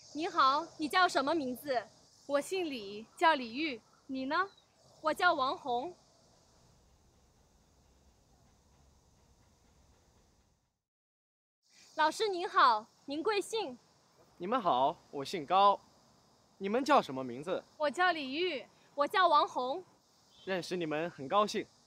你好，你叫什么名字？ 我姓李，叫李玉。你呢？ 我叫王红。老师您好，您贵姓？ 你们好，我姓高。你们叫什么名字？ 我叫李玉。 我叫王红。 认识你们很高兴。